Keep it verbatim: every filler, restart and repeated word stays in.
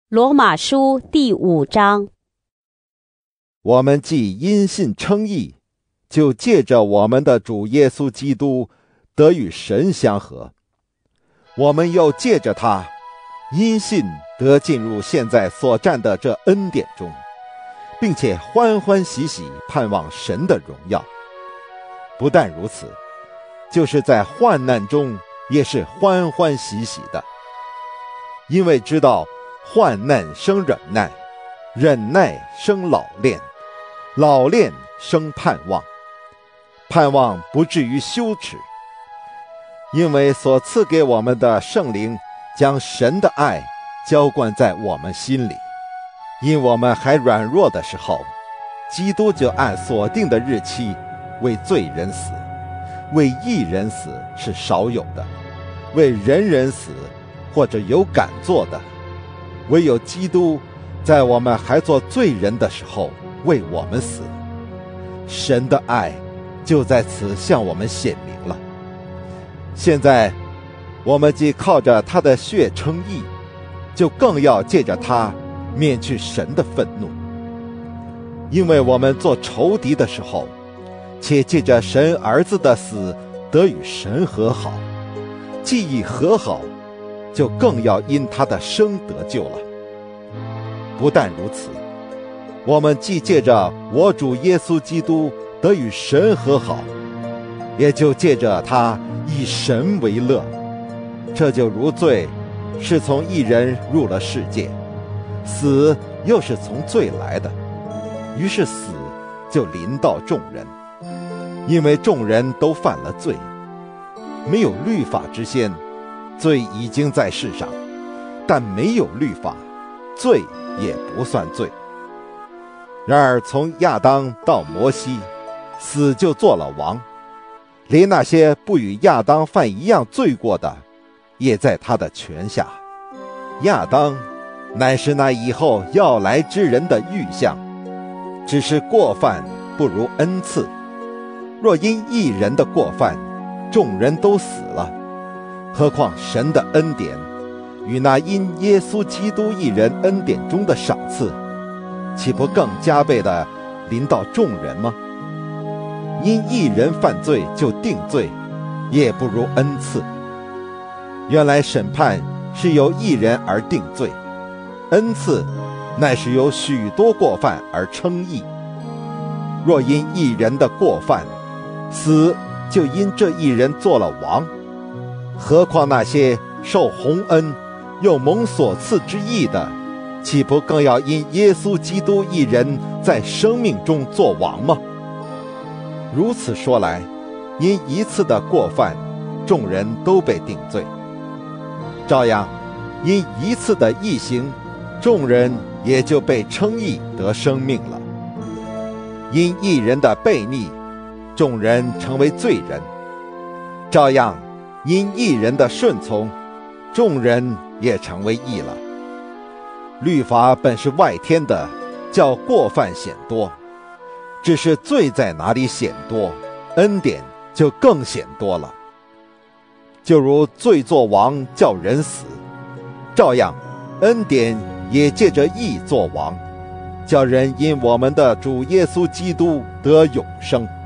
罗马书第五章。 我们既因信称义，就借着我们的主耶稣基督得与神相合。我们又借着他，因信得进入现在所占的这恩典中，并且欢欢喜喜盼望神的荣耀。不但如此，就是在患难中也是欢欢喜喜的，因为知道患难生忍耐，忍耐生老练，老练生盼望，盼望不至于羞耻。因为所赐给我们的圣灵将神的爱浇灌在我们心里，因我们还软弱的时候，基督就按所定的日期为罪人死，为义人死是少有的，为人人死或者有敢做的，唯有基督在我们还做罪人的时候为我们死。神的爱就在此向我们显明了。现在我们既靠着他的血称义，就更要借着他免去神的愤怒。因为我们做仇敌的时候，且借着神儿子的死得与神和好，既已和好，就更要因他的生得救了。不但如此，我们既借着我主耶稣基督得与神和好，也就借着他以神为乐。这就如罪是从一人入了世界，死又是从罪来的，于是死就临到众人，因为众人都犯了罪。没有律法之先，罪已经在世上，但没有律法，罪也不算罪。然而从亚当到摩西，死就做了王，连那些不与亚当犯一样罪过的，也在他的权下。亚当乃是那以后要来之人的预像，只是过犯不如恩赐。若因一人的过犯，众人都死了，何况神的恩典与那因耶稣基督一人恩典中的赏赐，岂不更加倍地临到众人吗？因一人犯罪就定罪，也不如恩赐。原来审判是由一人而定罪，恩赐乃是由许多过犯而称义。若因一人的过犯，死就因这一人做了王，何况那些受洪恩又蒙所赐之义的，岂不更要因耶稣基督一人在生命中做王吗？如此说来，因一次的过犯，众人都被定罪；照样，因一次的义行，众人也就被称义得生命了。因一人的悖逆，众人成为罪人；照样，因一人的顺从，众人也成为义了。律法本是外添的，叫过犯显多，只是罪在哪里显多，恩典就更显多了。就如罪作王叫人死，照样恩典也借着义作王，叫人因我们的主耶稣基督得永生。